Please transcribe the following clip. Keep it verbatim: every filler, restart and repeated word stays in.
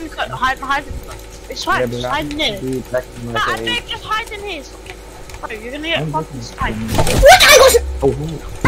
in the corner. Hide, hide. It's fine. Yeah, Just but hide in here. be back in my No, I day. think just hide in here. Stop getting. Bro, you're gonna get I'm fucking looking. sniped. What? I was. Oh,